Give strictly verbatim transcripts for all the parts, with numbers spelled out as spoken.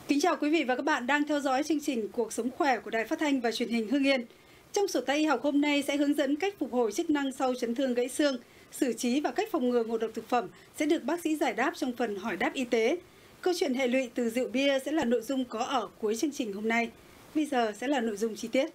Kính chào quý vị và các bạn đang theo dõi chương trình Cuộc sống khỏe của Đài Phát thanh và Truyền hình Hưng Yên. Trong sổ tay y học hôm nay sẽ hướng dẫn cách phục hồi chức năng sau chấn thương gãy xương, xử trí và cách phòng ngừa ngộ độc thực phẩm sẽ được bác sĩ giải đáp trong phần hỏi đáp y tế. Câu chuyện hệ lụy từ rượu bia sẽ là nội dung có ở cuối chương trình hôm nay. Bây giờ sẽ là nội dung chi tiết.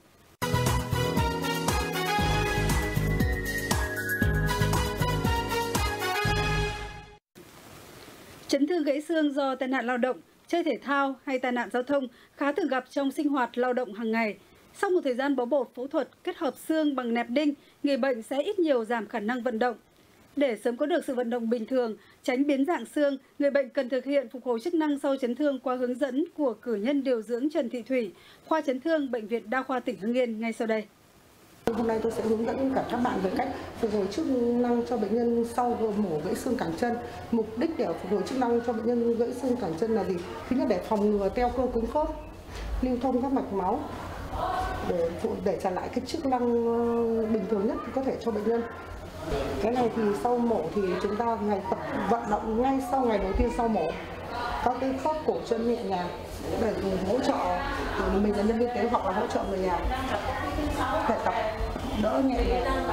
Chấn thương gãy xương do tai nạn lao động, chơi thể thao hay tai nạn giao thông khá thường gặp trong sinh hoạt lao động hàng ngày. Sau một thời gian bó bột phẫu thuật kết hợp xương bằng nẹp đinh, người bệnh sẽ ít nhiều giảm khả năng vận động. Để sớm có được sự vận động bình thường, tránh biến dạng xương, người bệnh cần thực hiện phục hồi chức năng sau chấn thương qua hướng dẫn của cử nhân điều dưỡng Trần Thị Thủy, khoa chấn thương Bệnh viện Đa khoa tỉnh Hưng Yên ngay sau đây. Hôm nay tôi sẽ hướng dẫn cả các bạn về cách phục hồi chức năng cho bệnh nhân sau mổ gãy xương cẳng chân. Mục đích để phục hồi chức năng cho bệnh nhân gãy xương cẳng chân là gì? Thứ nhất, để phòng ngừa teo cơ cứng khớp, lưu thông các mạch máu, để để trả lại cái chức năng bình thường nhất có thể cho bệnh nhân. Cái này thì sau mổ thì chúng ta ngày tập vận động ngay sau ngày đầu tiên sau mổ, các cái khớp cổ chân nhẹ nhàng để hỗ trợ mình là nhân viên y tế hoặc là hỗ trợ người nhà thể tập đỡ nhẹ nhàng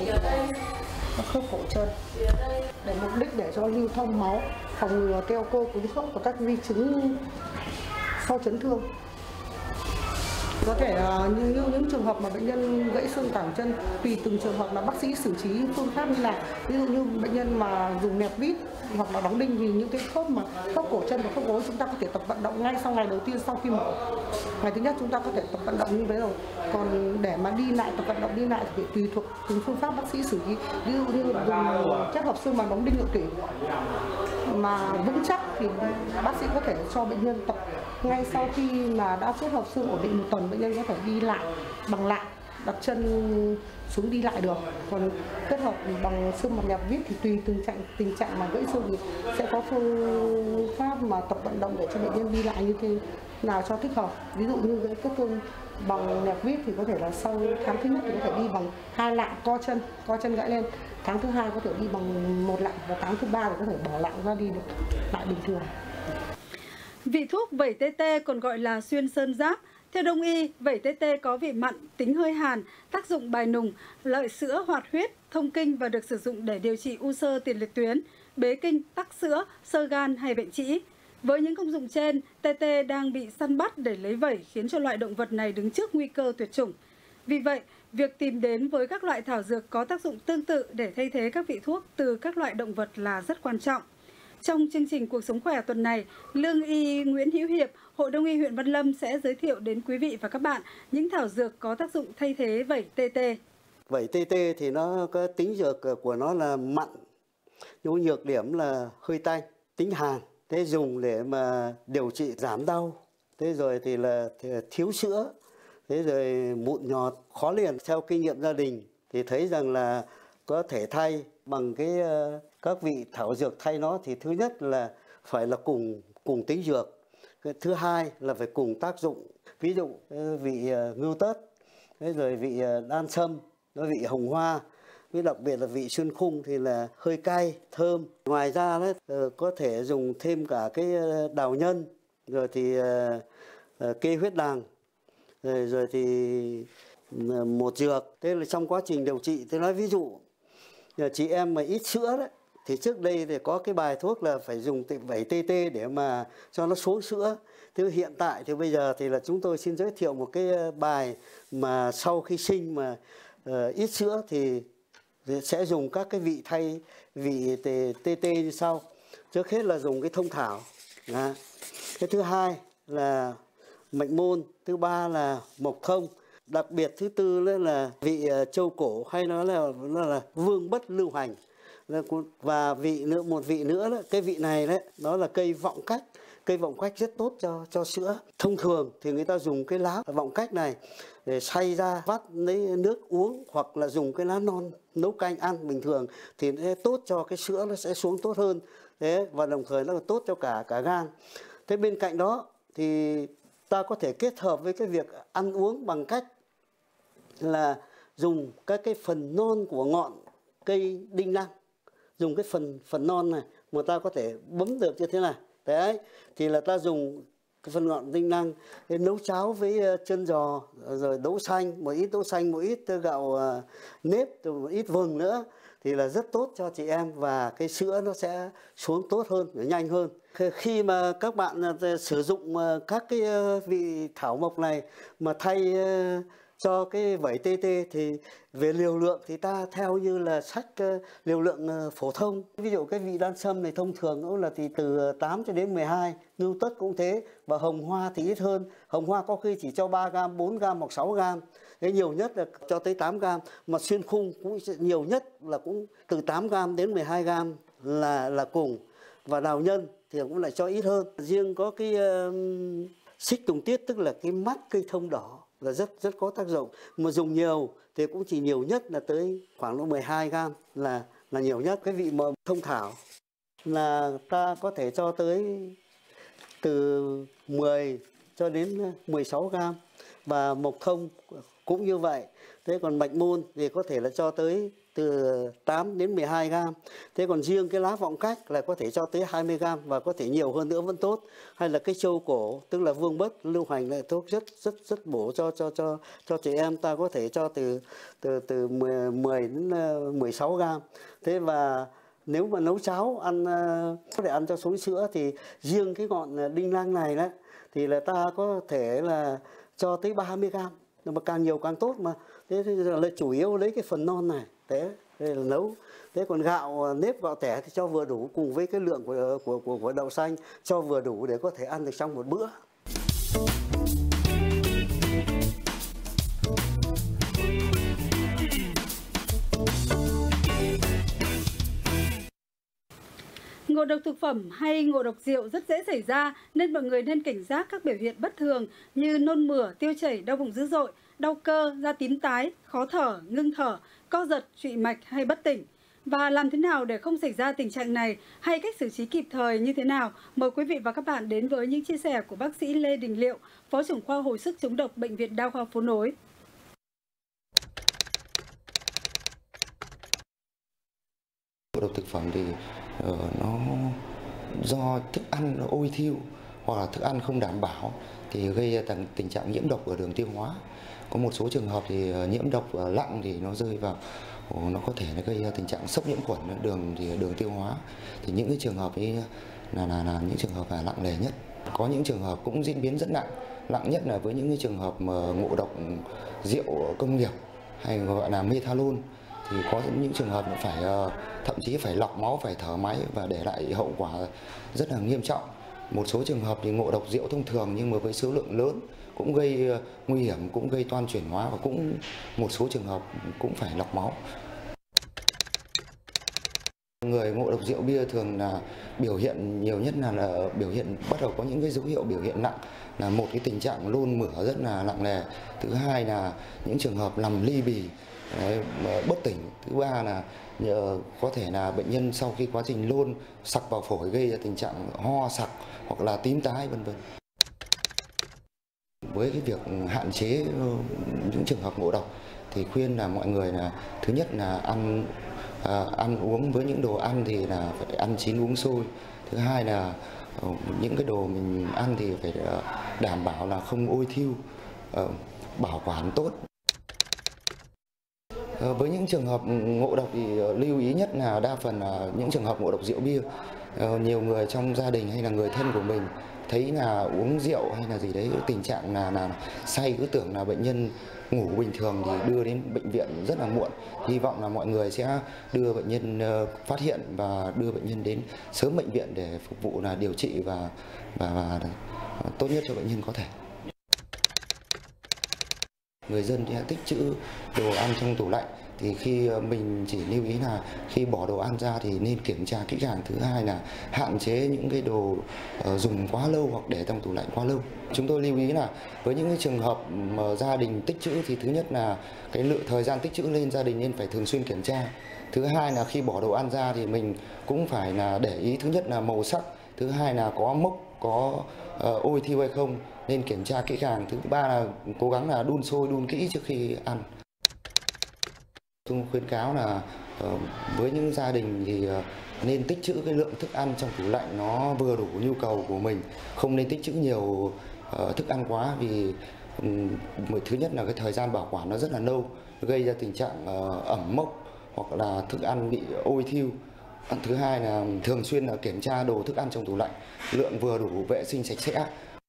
các khớp cổ chân, để mục đích để cho lưu thông máu, phòng ngừa teo cơ cứng khớp và các di chứng sau chấn thương. Có thể uh, như, như những trường hợp mà bệnh nhân gãy xương cẳng chân, tùy từng trường hợp là bác sĩ xử trí phương pháp như nào. Ví dụ như bệnh nhân mà dùng nẹp vít hoặc là đóng đinh thì những cái khớp mà khớp cổ chân và khớp gối chúng ta có thể tập vận động ngay sau ngày đầu tiên sau khi mổ. Ngày thứ nhất chúng ta có thể tập vận động như thế rồi. Còn để mà đi lại, tập vận động đi lại thì phải tùy thuộc từng phương pháp bác sĩ xử trí. Ví dụ như dùng kết hợp xương bằng đóng đinh nhựa tủy mà vững chắc thì bác sĩ có thể cho bệnh nhân tập ngay sau khi mà đã kết hợp xương ổn định một tuần, bệnh nhân có thể đi lại bằng lại, đặt chân xuống đi lại được. Còn kết hợp bằng xương bằng nẹp vít thì tùy từng trạng tình trạng mà gãy xương thì sẽ có phương pháp mà tập vận động để cho bệnh nhân đi lại như thế nào cho thích hợp. Ví dụ như gãy kết thương bằng nẹp vít thì có thể là sau tháng thứ nhất thì có thể đi bằng hai lạng co chân, co chân gãy lên. Tháng thứ hai có thể đi bằng một lạng và tháng thứ ba thì có thể bỏ lạng ra đi được lại bình thường. Vị thuốc vẩy tê tê còn gọi là xuyên sơn giáp. Theo Đông y, vẩy tê tê có vị mặn, tính hơi hàn, tác dụng bài nùng, lợi sữa hoạt huyết, thông kinh và được sử dụng để điều trị u xơ tiền liệt tuyến, bế kinh, tắc sữa, xơ gan hay bệnh trĩ. Với những công dụng trên, tê tê đang bị săn bắt để lấy vẩy khiến cho loại động vật này đứng trước nguy cơ tuyệt chủng. Vì vậy, việc tìm đến với các loại thảo dược có tác dụng tương tự để thay thế các vị thuốc từ các loại động vật là rất quan trọng. Trong chương trình Cuộc sống khỏe tuần này, Lương y Nguyễn Hữu Hiệp, Hội Đông y huyện Văn Lâm sẽ giới thiệu đến quý vị và các bạn những thảo dược có tác dụng thay thế vẩy tê tê. Vẩy tê tê thì nó có tính dược của nó là mặn, nhưng nhược điểm là hơi tanh, tính hàn. Thế dùng để mà điều trị giảm đau. Thế rồi thì là thiếu sữa, thế rồi mụn nhọt, khó liền. Theo kinh nghiệm gia đình thì thấy rằng là có thể thay bằng cái các vị thảo dược thay nó thì thứ nhất là phải là cùng cùng tính dược, thứ hai là phải cùng tác dụng. Ví dụ vị ngưu tất, thế rồi vị đan sâm, vị hồng hoa, với đặc biệt là vị xuân khung thì là hơi cay, thơm. Ngoài ra đấy có thể dùng thêm cả cái đào nhân, rồi thì kê huyết đằng, rồi, rồi thì một dược. Thế là trong quá trình điều trị, tôi nói ví dụ chị em mà ít sữa đấy, thì trước đây thì có cái bài thuốc là phải dùng vẩy tê tê để mà cho nó xuống sữa. Thế hiện tại thì bây giờ thì là chúng tôi xin giới thiệu một cái bài mà sau khi sinh mà uh, ít sữa thì sẽ dùng các cái vị thay vị tê tê như sau. Trước hết là dùng cái thông thảo. Đó. Cái thứ hai là mệnh môn, thứ ba là mộc thông. Đặc biệt thứ tư là vị châu cổ hay nó là nó là vương bất lưu hành. Và vị nữa một vị nữa đó, cái vị này đấy, đó là cây vọng cách. Cây vọng cách rất tốt cho cho sữa. Thông thường thì người ta dùng cái lá vọng cách này để xay ra vắt lấy nước uống, hoặc là dùng cái lá non nấu canh ăn bình thường thì nó tốt cho cái sữa, nó sẽ xuống tốt hơn. Thế và đồng thời nó là tốt cho cả cả gan. Thế bên cạnh đó thì ta có thể kết hợp với cái việc ăn uống bằng cách là dùng các cái phần non của ngọn cây đinh lăng, dùng cái phần phần non này mà ta có thể bấm được như thế này. Đấy, thì là ta dùng cái phân ngọn tinh năng. Thế nấu cháo với chân giò, rồi đỗ xanh, một ít đỗ xanh, một ít gạo nếp, rồi một ít vừng nữa thì là rất tốt cho chị em, và cái sữa nó sẽ xuống tốt hơn, nhanh hơn. Khi mà các bạn sử dụng các cái vị thảo mộc này mà thay cho cái vẩy tê tê thì về liều lượng thì ta theo như là sách liều lượng phổ thông. Ví dụ cái vị đan sâm này thông thường cũng là thì từ tám cho đến mười hai, ngưu tất cũng thế, và hồng hoa thì ít hơn. Hồng hoa có khi chỉ cho ba gam, bốn gam hoặc sáu gam. Thế nhiều nhất là cho tới tám gam, mà xuyên khung cũng nhiều nhất là cũng từ tám gam đến mười hai gam là là cùng. Và đào nhân thì cũng lại cho ít hơn. Riêng có cái uh, xích tùng tiết, tức là cái mắt cây thông đỏ, là rất rất có tác dụng. Mà dùng nhiều thì cũng chỉ nhiều nhất là tới khoảng mười hai gam là là nhiều nhất. Cái vị mà thông thảo là ta có thể cho tới từ mười cho đến mười sáu gam, và mộc thông cũng như vậy. Thế còn bạch môn thì có thể là cho tới từ tám đến mười hai gam. Thế còn riêng cái lá vọng cách là có thể cho tới hai mươi gam, và có thể nhiều hơn nữa vẫn tốt. Hay là cái châu cổ, tức là vương bất, lưu hành là thuốc rất rất rất bổ cho cho cho cho chị em, ta có thể cho từ từ từ mười đến mười sáu gam. Thế và nếu mà nấu cháo ăn có thể ăn cho xuống sữa thì riêng cái ngọn đinh lăng này đó thì là ta có thể là cho tới ba mươi gam, nhưng mà càng nhiều càng tốt mà. Thế thì là chủ yếu lấy cái phần non này, thế đây là nấu. Thế còn gạo nếp, gạo tẻ thì cho vừa đủ, cùng với cái lượng của của của, của đậu xanh cho vừa đủ để có thể ăn được trong một bữa. Ngộ độc thực phẩm hay ngộ độc rượu rất dễ xảy ra, nên mọi người nên cảnh giác các biểu hiện bất thường như nôn mửa, tiêu chảy, đau bụng dữ dội, đau cơ, da tím tái, khó thở, ngưng thở, co giật, trụy mạch hay bất tỉnh. Và làm thế nào để không xảy ra tình trạng này, hay cách xử trí kịp thời như thế nào? Mời quý vị và các bạn đến với những chia sẻ của bác sĩ Lê Đình Liệu, Phó trưởng khoa hồi sức chống độc Bệnh viện Đa khoa Phố Nối. Ngộ độc thực phẩm thì uh, nó do thức ăn nó ôi thiu hoặc là thức ăn không đảm bảo thì gây ra tình trạng nhiễm độc ở đường tiêu hóa. Có một số trường hợp thì nhiễm độc nặng thì nó rơi vào nó có thể nó gây ra tình trạng sốc nhiễm khuẩn đường thì đường tiêu hóa. Thì những cái trường hợp ấy là là, là những trường hợp là nặng nề nhất. Có những trường hợp cũng diễn biến rất nặng, nặng nhất là với những cái trường hợp mà ngộ độc rượu công nghiệp hay gọi là methanol, thì có những trường hợp phải thậm chí phải lọc máu, phải thở máy và để lại hậu quả rất là nghiêm trọng. Một số trường hợp thì ngộ độc rượu thông thường nhưng mà với số lượng lớn cũng gây nguy hiểm, cũng gây toan chuyển hóa, và cũng một số trường hợp cũng phải lọc máu. Người ngộ độc rượu bia thường là biểu hiện nhiều nhất là, là biểu hiện bắt đầu có những cái dấu hiệu biểu hiện nặng, là một cái tình trạng nôn mửa rất là nặng nề. Thứ hai là những trường hợp nằm ly bì, đấy, bất tỉnh. Thứ ba là nhờ, có thể là bệnh nhân sau khi quá trình nôn sặc vào phổi gây ra tình trạng ho sặc hoặc là tím tái vân vân. Với cái việc hạn chế những trường hợp ngộ độc thì khuyên là mọi người là thứ nhất là ăn à, ăn uống với những đồ ăn thì là phải ăn chín uống sôi. Thứ hai là những cái đồ mình ăn thì phải đảm bảo là không ôi thiu, bảo quản tốt. Với những trường hợp ngộ độc thì lưu ý nhất là đa phần là những trường hợp ngộ độc rượu bia. Nhiều người trong gia đình hay là người thân của mình thấy là uống rượu hay là gì đấy, tình trạng là, là say, cứ tưởng là bệnh nhân ngủ bình thường thì đưa đến bệnh viện rất là muộn. Hy vọng là mọi người sẽ đưa bệnh nhân phát hiện và đưa bệnh nhân đến sớm bệnh viện để phục vụ là điều trị và, và, và tốt nhất cho bệnh nhân có thể. Người dân thì tích trữ đồ ăn trong tủ lạnh, thì khi mình chỉ lưu ý là khi bỏ đồ ăn ra thì nên kiểm tra kỹ càng. Thứ hai là hạn chế những cái đồ dùng quá lâu hoặc để trong tủ lạnh quá lâu. Chúng tôi lưu ý là với những cái trường hợp mà gia đình tích trữ thì thứ nhất là cái lượng thời gian tích trữ lên gia đình nên phải thường xuyên kiểm tra. Thứ hai là khi bỏ đồ ăn ra thì mình cũng phải là để ý, thứ nhất là màu sắc, thứ hai là có mốc, có uh, ôi thiu hay không, nên kiểm tra kỹ càng. Thứ ba là cố gắng là đun sôi, đun kỹ trước khi ăn. Tôi khuyến cáo là Với những gia đình thì nên tích trữ cái lượng thức ăn trong tủ lạnh nó vừa đủ nhu cầu của mình, không nên tích trữ nhiều thức ăn quá, vì thứ nhất là cái thời gian bảo quản nó rất là lâu, gây ra tình trạng ẩm mốc hoặc là thức ăn bị ôi thiêu. Thứ hai là thường xuyên là kiểm tra đồ thức ăn trong tủ lạnh, lượng vừa đủ, vệ sinh sạch sẽ.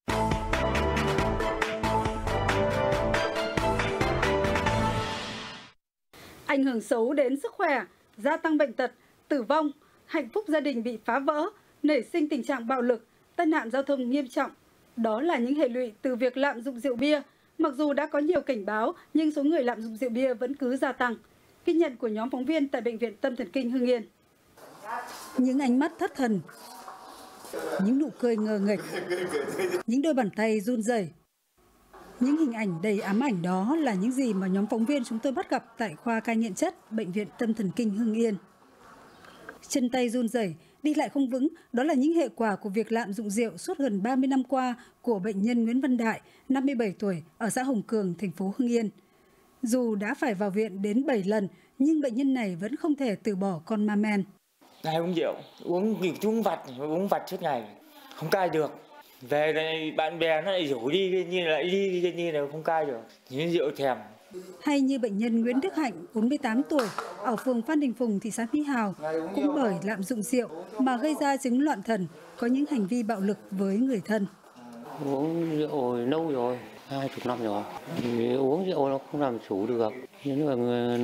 Ảnh hưởng xấu đến sức khỏe, gia tăng bệnh tật, tử vong, hạnh phúc gia đình bị phá vỡ, nảy sinh tình trạng bạo lực, tai nạn giao thông nghiêm trọng. Đó là những hệ lụy từ việc lạm dụng rượu bia. Mặc dù đã có nhiều cảnh báo, nhưng số người lạm dụng rượu bia vẫn cứ gia tăng. Ghi nhận của nhóm phóng viên tại Bệnh viện Tâm thần kinh Hưng Yên. Những ánh mắt thất thần, những nụ cười ngờ nghệch, những đôi bàn tay run rẩy. Những hình ảnh đầy ám ảnh đó là những gì mà nhóm phóng viên chúng tôi bắt gặp tại khoa cai nghiện chất Bệnh viện Tâm thần kinh Hưng Yên. Chân tay run rẩy, đi lại không vững, đó là những hệ quả của việc lạm dụng rượu suốt gần ba mươi năm qua của bệnh nhân Nguyễn Văn Đại, năm mươi bảy tuổi, ở xã Hồng Cường, thành phố Hưng Yên. Dù đã phải vào viện đến bảy lần, nhưng bệnh nhân này vẫn không thể từ bỏ con ma men. Hay uống rượu, uống uống vặt, uống vặt suốt ngày, không cai được. Về đây bạn bè nó lại rủ đi, như lại đi, như là không cai được, những rượu thèm. Hay như bệnh nhân Nguyễn Đức Hạnh, bốn mươi tám tuổi, ở phường Phan Đình Phùng, thị xã Mỹ Hào, cũng bởi lạm dụng rượu mà gây ra chứng loạn thần, có những hành vi bạo lực với người thân. Uống rượu lâu rồi, hai chục năm rồi. Uống rượu nó không làm chủ được, nhưng mà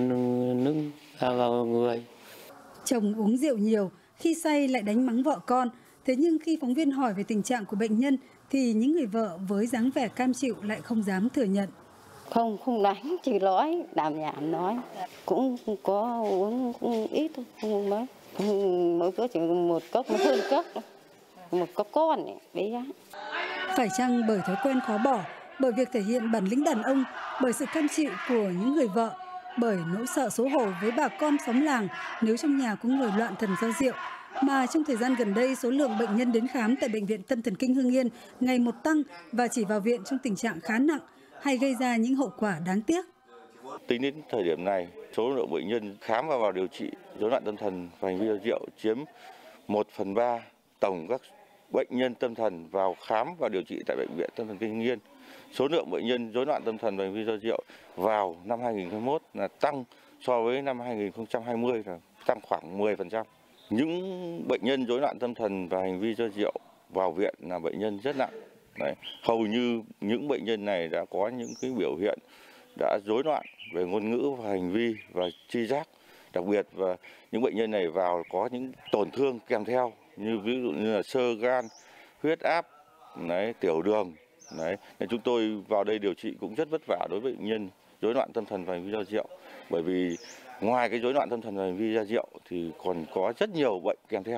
nâng vào người. Chồng uống rượu nhiều, khi say lại đánh mắng vợ con. Thế nhưng khi phóng viên hỏi về tình trạng của bệnh nhân, thì những người vợ với dáng vẻ cam chịu lại không dám thừa nhận. Không, không đánh, chỉ nói, đàm nhảm nói. Cũng có uống cũng ít thôi, không mấy. Mỗi cốc chỉ một cốc, một hơn cốc, một cốc con này, bé. Phải chăng bởi thói quen khó bỏ, bởi việc thể hiện bản lĩnh đàn ông, bởi sự cam chịu của những người vợ, bởi nỗi sợ xấu hổ với bà con xóm làng nếu trong nhà có người loạn thần do rượu, mà trong thời gian gần đây số lượng bệnh nhân đến khám tại Bệnh viện Tâm thần kinh Hưng Yên ngày một tăng và chỉ vào viện trong tình trạng khá nặng hay gây ra những hậu quả đáng tiếc. Tính đến thời điểm này, số lượng bệnh nhân khám và vào điều trị rối loạn tâm thần và hành vi do rượu chiếm một phần ba tổng các bệnh nhân tâm thần vào khám và điều trị tại Bệnh viện Tâm thần kinh Hưng Yên. Số lượng bệnh nhân rối loạn tâm thần và hành vi do rượu vào năm hai nghìn không trăm hai mươi mốt là tăng so với năm hai nghìn không trăm hai mươi, là tăng khoảng mười phần trăm. Những bệnh nhân rối loạn tâm thần và hành vi do rượu vào viện là bệnh nhân rất nặng. Đấy, hầu như những bệnh nhân này đã có những cái biểu hiện đã rối loạn về ngôn ngữ và hành vi và tri giác. Đặc biệt và những bệnh nhân này vào có những tổn thương kèm theo như ví dụ như là xơ gan, huyết áp, đấy, tiểu đường. Đấy, nên chúng tôi vào đây điều trị cũng rất vất vả đối với bệnh nhân rối loạn tâm thần và hành vi do rượu, bởi vì ngoài cái rối loạn tâm thần và hành vi do rượu thì còn có rất nhiều bệnh kèm theo.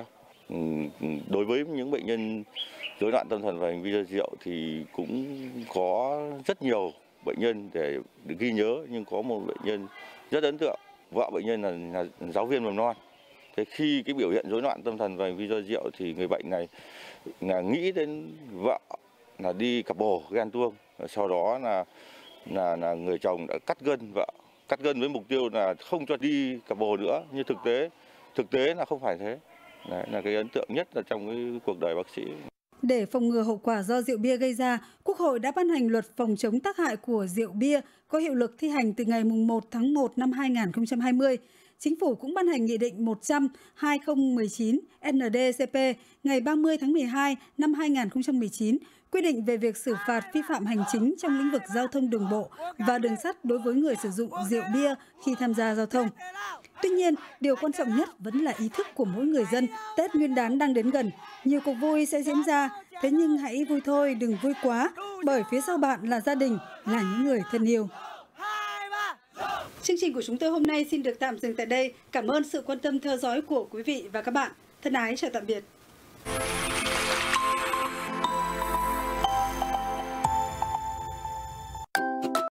Đối với những bệnh nhân rối loạn tâm thần và hành vi do rượu thì cũng có rất nhiều bệnh nhân để, để ghi nhớ, nhưng có một bệnh nhân rất ấn tượng, vợ bệnh nhân là, là giáo viên mầm non. Thế khi cái biểu hiện rối loạn tâm thần và hành vi do rượu thì người bệnh này là nghĩ đến vợ là đi cặp bồ ghen tuông, sau đó là là là người chồng đã cắt gân vợ, cắt gân với mục tiêu là không cho đi cặp bồ nữa, nhưng thực tế thực tế là không phải thế. Đấy là cái ấn tượng nhất là trong cái cuộc đời bác sĩ. Để phòng ngừa hậu quả do rượu bia gây ra, Quốc hội đã ban hành luật phòng chống tác hại của rượu bia có hiệu lực thi hành từ ngày một tháng một năm hai nghìn không trăm hai mươi. Chính phủ cũng ban hành Nghị định một trăm trên hai nghìn không trăm mười chín N D C P ngày ba mươi tháng mười hai năm hai nghìn không trăm mười chín quy định về việc xử phạt vi phạm hành chính trong lĩnh vực giao thông đường bộ và đường sắt đối với người sử dụng rượu bia khi tham gia giao thông. Tuy nhiên, điều quan trọng nhất vẫn là ý thức của mỗi người dân. Tết Nguyên đán đang đến gần, nhiều cuộc vui sẽ diễn ra. Thế nhưng hãy vui thôi, đừng vui quá, bởi phía sau bạn là gia đình, là những người thân yêu. Chương trình của chúng tôi hôm nay xin được tạm dừng tại đây. Cảm ơn sự quan tâm theo dõi của quý vị và các bạn. Thân ái chào tạm biệt.